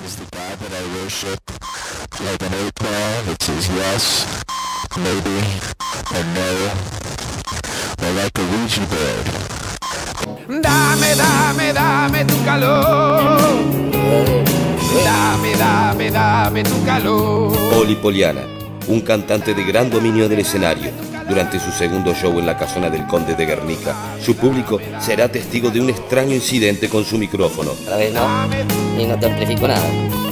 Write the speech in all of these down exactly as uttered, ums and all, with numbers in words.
is the God that I worship, like an eight ball that says yes, maybe, or no, or like a Ouija board. Dame, dame, dame tu calor. Dame, dame, dame tu calor. Poli Poliana, un cantante de gran dominio del escenario. Durante su segundo show en la casona del Conde de Guernica, su público será testigo de un extraño incidente con su micrófono. Otra vez no, y no te amplifico nada.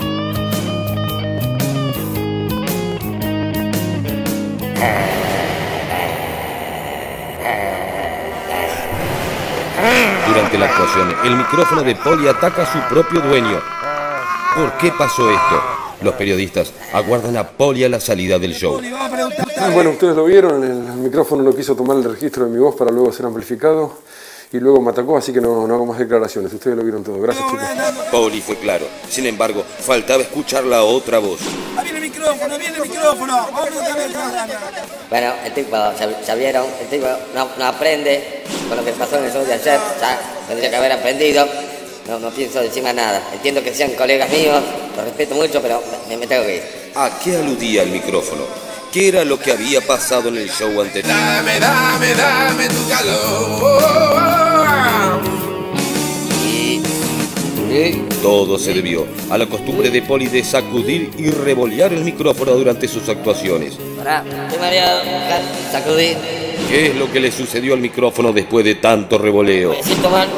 Durante la actuación, el micrófono de Poli ataca a su propio dueño. ¿Por qué pasó esto? Los periodistas aguardan a Poli a la salida del show. Bueno, ustedes lo vieron, el micrófono no quiso tomar el registro de mi voz para luego ser amplificado y luego me atacó, así que no, no hago más declaraciones. Ustedes lo vieron todo. Gracias, chicos. Poli fue claro. Sin embargo, faltaba escuchar la otra voz. ¡Ahí viene el micrófono! ¡Viene el micrófono! Bueno, el tipo, ya, ya vieron, el tipo no, no aprende con lo que pasó en el show de ayer. Ya tendría que haber aprendido. No, no pienso encima nada. Entiendo que sean colegas míos, los respeto mucho, pero me, me tengo que ir. ¿A qué aludía el micrófono? ¿Qué era lo que había pasado en el show anterior? Dame, dame, dame tu calor. Y... Todo se debió a la costumbre de Poli de sacudir y revolear el micrófono durante sus actuaciones. Pará, estoy mareado, sacudí. ¿Qué es lo que le sucedió al micrófono después de tanto revoleo? Me siento mal.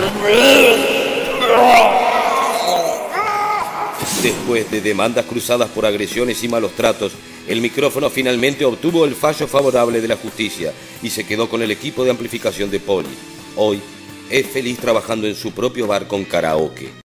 Después de demandas cruzadas por agresiones y malos tratos, el micrófono finalmente obtuvo el fallo favorable de la justicia y se quedó con el equipo de amplificación de Poli. Hoy es feliz trabajando en su propio bar con karaoke.